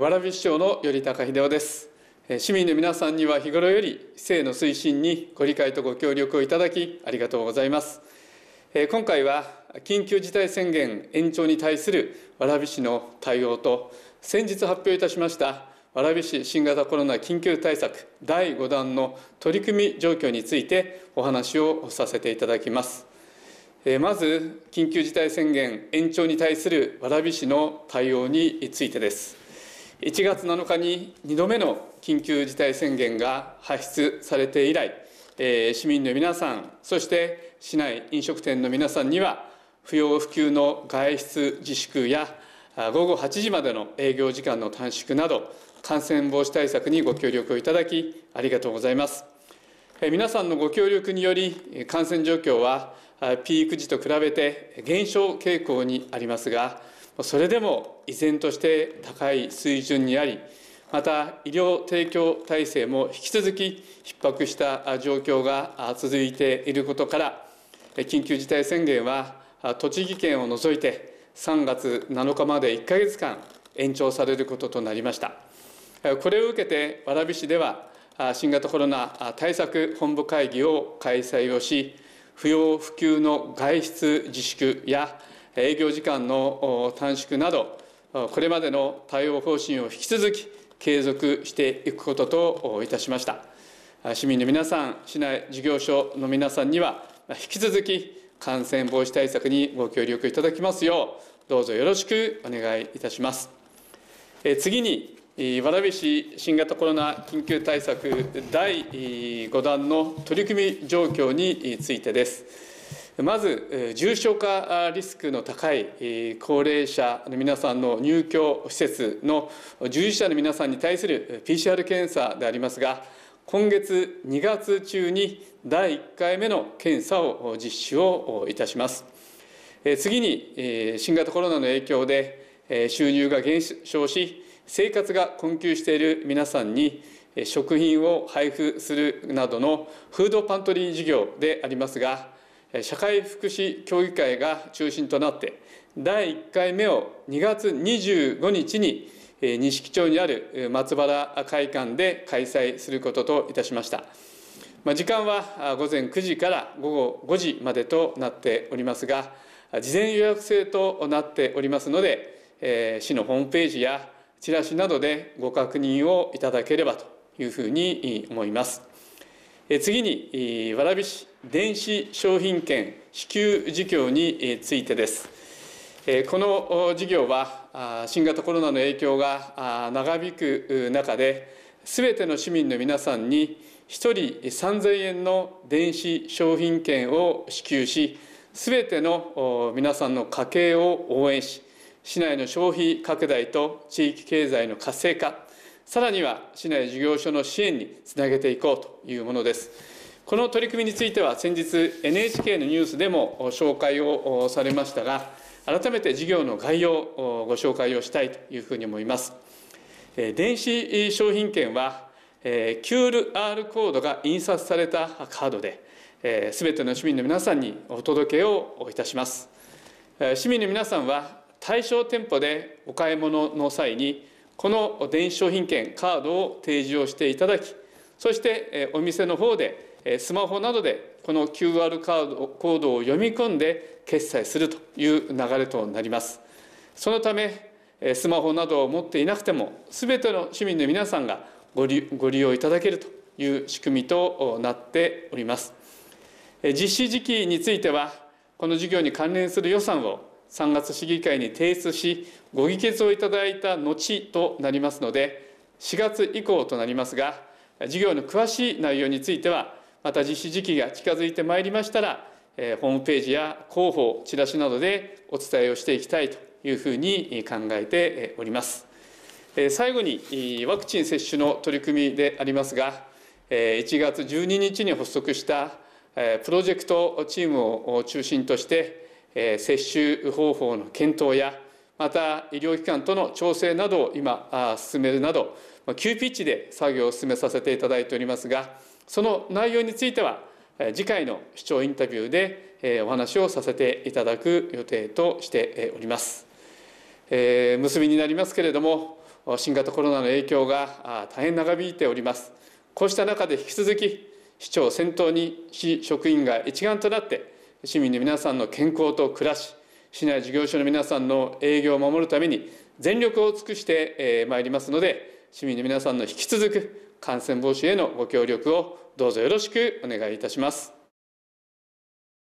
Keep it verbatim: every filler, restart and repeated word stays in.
蕨市長の頼高秀夫です。市民の皆さんには日頃より市政の推進にご理解とご協力をいただきありがとうございます。今回は緊急事態宣言延長に対する蕨市の対応と、先日発表いたしました蕨市新型コロナ緊急対策だいご弾の取り組み状況についてお話をさせていただきます。まず、緊急事態宣言延長に対する蕨市の対応についてです。いちがつなのかににどめの緊急事態宣言が発出されて以来、市民の皆さん、そして市内飲食店の皆さんには、不要不急の外出自粛やごごはちじまでの営業時間の短縮など、感染防止対策にご協力をいただき、ありがとうございます。皆さんのご協力により、感染状況はピーク時と比べて減少傾向にありますが、それでも依然として高い水準にあり、また医療提供体制も引き続き逼迫した状況が続いていることから、緊急事態宣言は栃木県を除いてさんがつなのかまでいっかげつかん延長されることとなりました。これを受けて蕨市では新型コロナ対策本部会議を開催をし、不要不急の外出自粛や営業時間の短縮など、これまでの対応方針を引き続き継続していくことといたしました。市民の皆さん、市内事業所の皆さんには、引き続き感染防止対策にご協力いただきますよう、どうぞよろしくお願いいたします。次に、蕨市新型コロナ緊急対策だいご弾の取り組み状況についてです。まず、重症化リスクの高い高齢者の皆さんの入居施設の従事者の皆さんに対する ピーシーアール 検査でありますが、今月にがつ中にだいいっかいめの検査を実施をいたします。次に、新型コロナの影響で収入が減少し、生活が困窮している皆さんに食品を配布するなどのフードパントリー事業でありますが、社会福祉協議会が中心となって、だいいっかいめをにがつにじゅうごにちに錦町にある松原会館で開催することといたしました。時間はごぜんくじからごごごじまでとなっておりますが、事前予約制となっておりますので、市のホームページやチラシなどでご確認をいただければというふうに思います。次に、蕨市電子商品券支給事業についてです。この事業は、新型コロナの影響が長引く中で、すべての市民の皆さんにひとりさんぜんえんの電子商品券を支給し、すべての皆さんの家計を応援し、市内の消費拡大と地域経済の活性化、さらには市内事業所の支援につなげていこうというものです。この取り組みについては先日 エヌエイチケー のニュースでも紹介をされましたが、改めて事業の概要をご紹介をしたいというふうに思います。電子商品券は キュールアール コードが印刷されたカードで、すべての市民の皆さんにお届けをいたします。市民の皆さんは対象店舗でお買い物の際にこの電子商品券カードを提示をしていただき、そしてお店の方でスマホなどでこの キューアール カードコードを読み込んで決済するという流れとなります。そのためスマホなどを持っていなくても、すべての市民の皆さんがご利用いただけるという仕組みとなっております。実施時期については、この事業に関連する予算をさんがつ市議会に提出し、ご議決をいただいた後となりますので、しがつ以降となりますが、事業の詳しい内容については、また実施時期が近づいてまいりましたら、ホームページや広報、チラシなどでお伝えをしていきたいというふうに考えております。最後に、ワクチン接種の取り組みでありますが、いちがつじゅうににちに発足したプロジェクトチームを中心として、接種方法の検討や、また医療機関との調整などを今進めるなど、急ピッチで作業を進めさせていただいておりますが、その内容については次回の市長インタビューでお話をさせていただく予定としております。 えー、結びになりますけれども、新型コロナの影響が大変長引いております。こうした中で引き続き市長を先頭に市職員が一丸となって市民の皆さんの健康と暮らし、市内事業所の皆さんの営業を守るために全力を尽くしてまいりますので、市民の皆さんの引き続く感染防止へのご協力をどうぞよろしくお願いいたします。